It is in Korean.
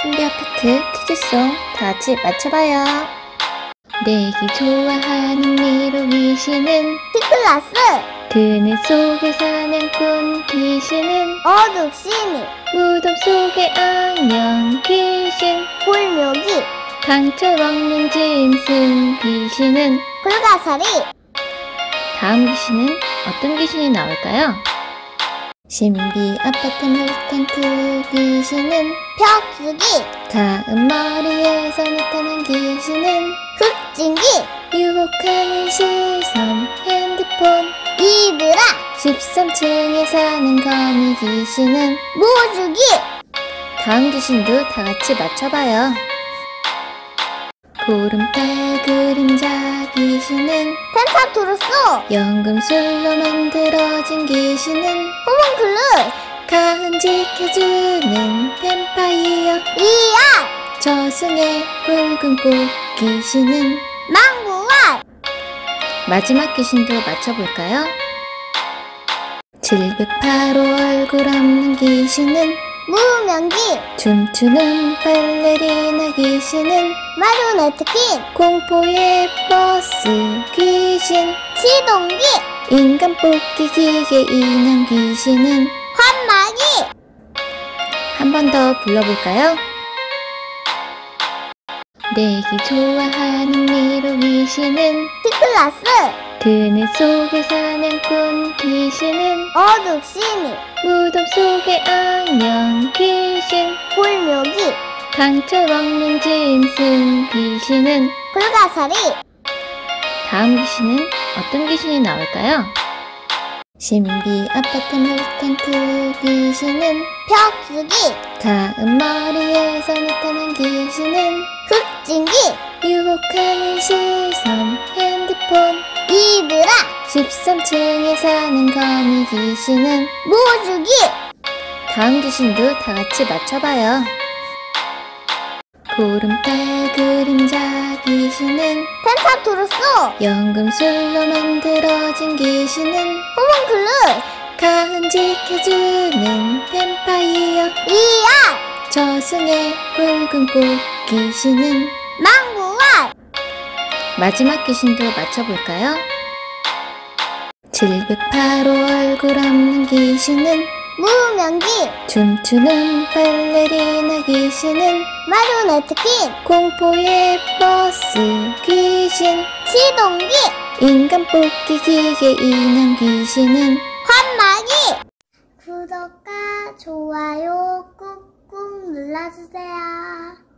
신비 아파트 퀴즈송 다 같이 맞춰봐요. 내기 좋아하는 미로 귀신은 티클라스. 그늘 속에 사냥꾼 귀신은 어둑신이. 무덤 속의 악령 귀신 골묘기. 강철 먹는 짐승 귀신은 불가사리. 다음 귀신은 어떤 귀신이 나올까요? 신비 아파트 물탱크 귀신은 벽수기. 다음 머리에서 나타난 귀신은 흑진기. 유혹하는 시선 핸드폰 이드라. 13층에 사는 거미 귀신은 모주기. 다음 귀신도 다 같이 맞춰봐요. 보름달 그림자 귀신은 펜타투루스. 연금술로 만들어진 귀신은 호문클루. 가흔 지켜주는 뱀파이어 이알. 저승의 붉은 꽃 귀신은 망구알. 마지막 귀신도 맞춰볼까요? 708호 얼굴 없는 귀신은 무명기. 춤추는 발레리나 귀신은 마르네트킨. 공포의 버스 귀신 시동기. 인간 뽑기 기계 인형 귀신은 환마기. 한 번 더 불러볼까요? 내기 좋아하는 미로 귀신은 티클라스. 그늘 속의 사냥꾼 귀신은 어둑신이. 무덤 속의 악령 귀신 골묘기. 강철 먹는 짐승 귀신은 불가사리. 다음 귀신은 어떤 귀신이 나올까요? 신비 아파트 물탱크 귀신은 벽수기. 다음 머리에서 나타난 귀신은 흑진기. 유혹하는 시선 핸드폰 이드라. 13층에 사는 거미 귀신은 모주기. 다음 귀신도 다 같이 맞춰봐요. 보름달 그림자 귀신은 펜타투루스. 연금술로 만들어진 귀신은 호문클루. 가흔 지켜주는 뱀파이어 이알. 저승의 붉은 꽃 귀신은 망구알. 마지막 귀신도 맞춰볼까요? 708호 얼굴 없는 귀신은 무명기. 춤추는 발레리나 귀신은 마르네트킨. 공포의 버스 귀신 시동기. 인간 뽑기 기계 인형 귀신은 환마기. 구독과 좋아요 꾹꾹 눌러주세요.